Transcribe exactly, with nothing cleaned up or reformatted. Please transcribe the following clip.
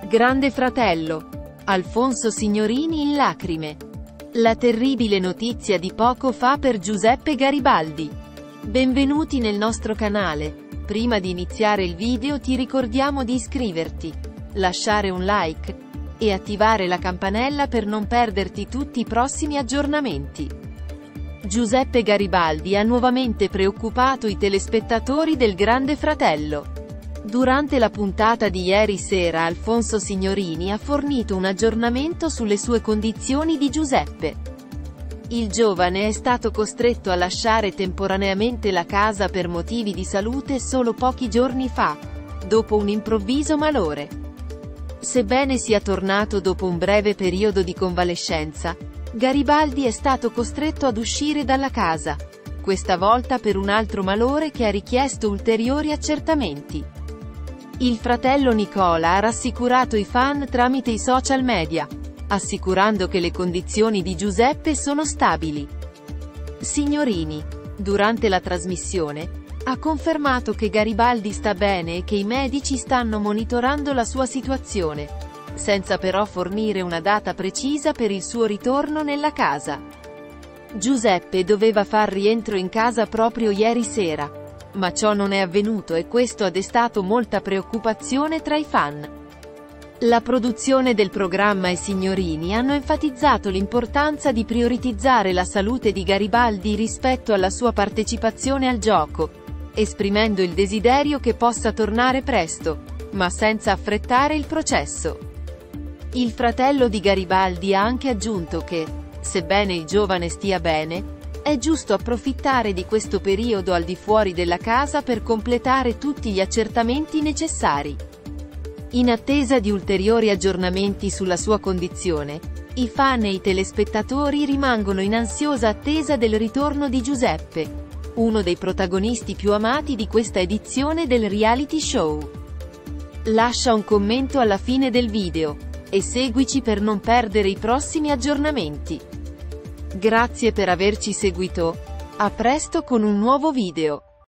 Grande Fratello. Alfonso Signorini in lacrime. La terribile notizia di poco fa per Giuseppe Garibaldi. Benvenuti nel nostro canale. Prima di iniziare il video ti ricordiamo di iscriverti, lasciare un like e attivare la campanella per non perderti tutti i prossimi aggiornamenti. Giuseppe Garibaldi ha nuovamente preoccupato i telespettatori del Grande Fratello. Durante la puntata di ieri sera Alfonso Signorini ha fornito un aggiornamento sulle sue condizioni di Giuseppe. Il giovane è stato costretto a lasciare temporaneamente la casa per motivi di salute solo pochi giorni fa, dopo un improvviso malore. Sebbene sia tornato dopo un breve periodo di convalescenza, Garibaldi è stato costretto ad uscire dalla casa, questa volta per un altro malore che ha richiesto ulteriori accertamenti. Il fratello Nicola ha rassicurato i fan tramite i social media, assicurando che le condizioni di Giuseppe sono stabili. Signorini, durante la trasmissione, ha confermato che Garibaldi sta bene e che i medici stanno monitorando la sua situazione, senza però fornire una data precisa per il suo ritorno nella casa. Giuseppe doveva far rientro in casa proprio ieri sera, ma ciò non è avvenuto e questo ha destato molta preoccupazione tra i fan. La produzione del programma e Signorini hanno enfatizzato l'importanza di prioritizzare la salute di Garibaldi rispetto alla sua partecipazione al gioco, esprimendo il desiderio che possa tornare presto, ma senza affrettare il processo. Il fratello di Garibaldi ha anche aggiunto che, sebbene il giovane stia bene, è giusto approfittare di questo periodo al di fuori della casa per completare tutti gli accertamenti necessari. In attesa di ulteriori aggiornamenti sulla sua condizione, i fan e i telespettatori rimangono in ansiosa attesa del ritorno di Giuseppe, uno dei protagonisti più amati di questa edizione del reality show. Lascia un commento alla fine del video, e seguici per non perdere i prossimi aggiornamenti. Grazie per averci seguito, a presto con un nuovo video.